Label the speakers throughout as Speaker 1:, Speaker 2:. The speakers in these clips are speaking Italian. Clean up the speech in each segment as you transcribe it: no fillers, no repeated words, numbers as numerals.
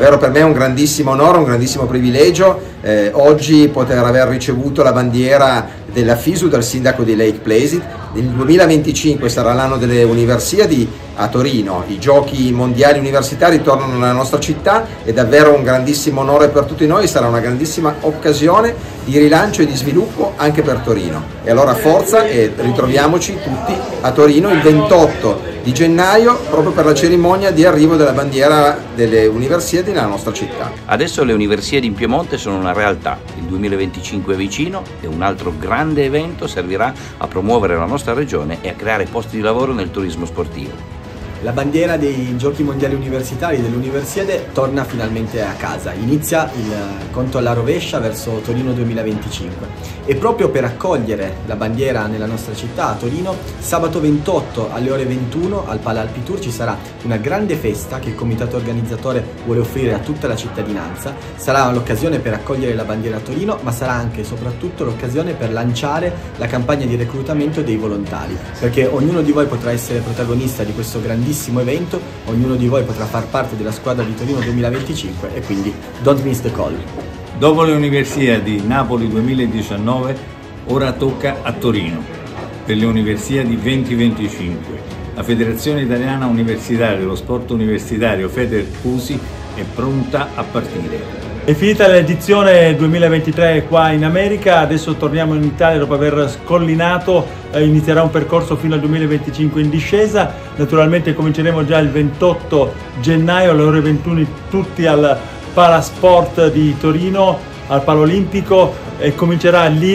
Speaker 1: davvero per me è un grandissimo onore, un grandissimo privilegio oggi poter aver ricevuto la bandiera della FISU dal sindaco di Lake Placid. Nel 2025 sarà l'anno delle Universiadi a Torino, i giochi mondiali universitari tornano nella nostra città, è davvero un grandissimo onore per tutti noi, sarà una grandissima occasione di rilancio e di sviluppo anche per Torino. E allora forza e ritroviamoci tutti a Torino il 28 di gennaio proprio per la cerimonia di arrivo della bandiera delle Universiadi nella nostra città.
Speaker 2: Adesso le Universiadi in Piemonte sono una realtà, il 2025 è vicino e un altro grande evento servirà a promuovere la nostra regione e a creare posti di lavoro nel turismo sportivo.
Speaker 3: La bandiera dei Giochi Mondiali Universitari delle Universiadi torna finalmente a casa, inizia il conto alla rovescia verso Torino 2025 e proprio per accogliere la bandiera nella nostra città, a Torino, sabato 28 alle ore 21 al Pala Alpi Tour ci sarà una grande festa che il comitato organizzatore vuole offrire a tutta la cittadinanza. Sarà l'occasione per accogliere la bandiera a Torino, ma sarà anche e soprattutto l'occasione per lanciare la campagna di reclutamento dei volontari, perché ognuno di voi potrà essere protagonista di questo grandissimo evento, ognuno di voi potrà far parte della squadra di Torino 2025 e quindi don't miss the call.
Speaker 4: Dopo le Universiadi Napoli 2019, ora tocca a Torino per le Universiadi 2025. La Federazione Italiana Universitaria dello Sport Universitario FederUSI è pronta a partire.
Speaker 5: È finita l'edizione 2023 qua in America, adesso torniamo in Italia dopo aver scollinato, inizierà un percorso fino al 2025 in discesa, naturalmente cominceremo già il 28 gennaio alle ore 21 tutti al Palasport di Torino, al Palo Olimpico, e comincerà lì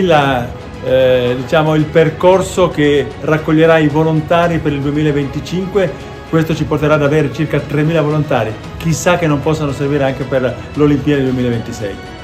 Speaker 5: il percorso che raccoglierà i volontari per il 2025. Questo ci porterà ad avere circa 3.000 volontari, chissà che non possano servire anche per l'Olimpiade 2026.